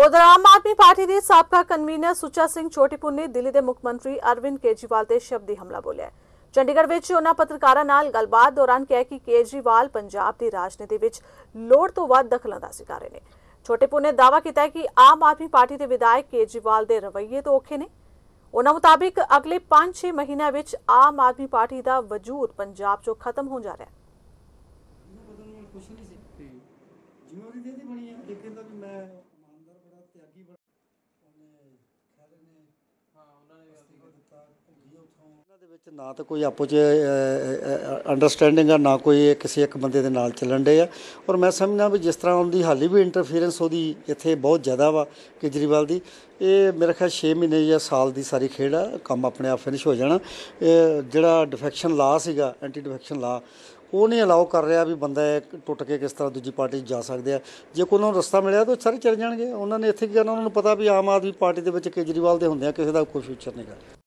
उधर आम आदमी पार्टी के साबका कन्वीनर सुच्चा सिंह छोटीपुर ने दिल्ली के मुख मंत्री अरविंद केजरीवाल से शब्दी हमला बोलिया। चंडीगढ़ में उन्होंने पत्रकारों नाल गलबात दौरान कहा कि केजरीवाल पंजाब की राजनीति में लोड़ तो वध दखलअंदाजी कर रहे हैं। छोटीपुर ने दावा किया कि आम आदमी पार्टी के विधायक केजरीवाल के रवैये तो औखे ने। उन्होंने मुताबिक अगले 5-6 महीनों में आम आदमी पार्टी का वजूद पंजाब चो खत्म हो जा रहा है। ना तो कोई आपो अंडरस्टैंडिंग है, ना कोई किसी एक बंदे दे नाल चलन डे है। और मैं समझना भी जिस तरह उनकी हाली भी इंटरफेरेंस वो इत्थे बहुत ज़्यादा वा केजरीवाल की, ये मेरा ख्याल 6 महीने या साल की सारी खेड है, काम अपने आप फिनिश हो जाना। जिहड़ा डिफेक्शन ला सीगा, एंटी डिफेक्शन ला, वो नहीं अलाउ कर रहा भी बंदा टुट के किस तरह दूजी पार्टी जा सकते हैं। जे कोई उन्होंने रस्ता मिले तो सारे चले जाएंगे। उन्होंने इत्थे की करना, उन्होंने पता भी आम आदमी पार्टी के केजरीवाल के होंदे किसी का कोई फ्यूचर नहीं गा।